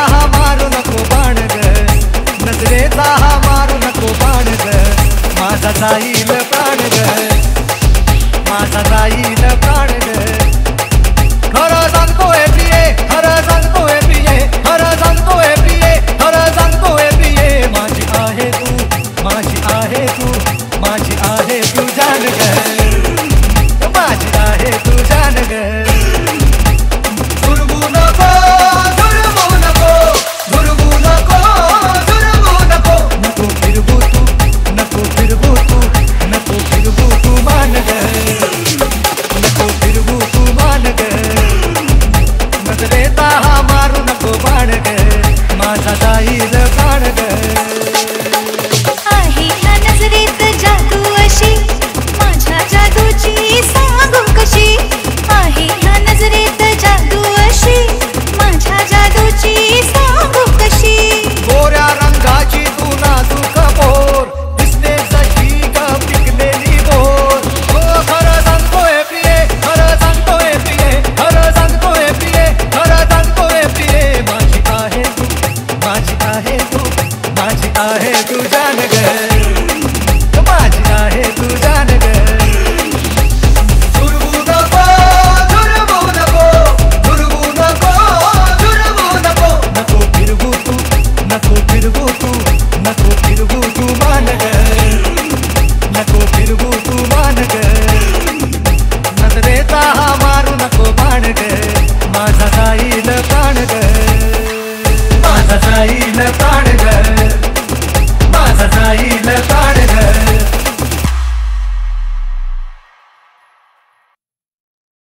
हा मारू नको बाण ग, नजरेचा हा मारू नको बाण ग, माझा जाईल प्राण ग, माझा जाईल प्राण ग. खरं सांगतोय प्रिये, खरं सांगतोय प्रिये, खरं सांगतोय प्रिये, खरं सांगतोय प्रिये, माझी आहे तू, माझी आहे तू, माझी आहे तू जान ग, माझी आहे तू जान ग. दुर्गू नको, दुर्गू नको, दुर्गू नको, दुर्गू नको, नको फिरवू तू, नको फिरवू तू, नको फिरवू तू मान ग, नको फिरवू तू मान ग. नजरेचा हा मारू नको बाण ग, माझा जाईल प्राण ग. आहे ह्या नजरेत जादू अशी, माझ्या जादूची सांगू कशी. आहे ह्या नजरेत जादू अशी, माझ्या जादूची सांगू कशी. गोऱ्या रंगाची तू नाजूक बोर, दिसते जशी ग पिकलेली बोर. हो खरं सांगतोय प्रिये, खरं सांगतोय प्रिये, खरं सांगतोय प्रिये, खरं सांगतोय प्रिये, माझी आहे तू, माझी आहे तू, माझी आहे तू जान ग, माझी आहे तू जान ग. दुर्गू नको, दुर्गू नको, दुर्गू नको, दुर्गू नको, नको फिरवू तू, नको फिरवू तू, नको फिरवू तू मान ग, नको फिरवू तू मान ग. नजरेचा हा मारू नको बाण ग, माझा जाईल प्राण ग, माझा जाईल प्राण ग.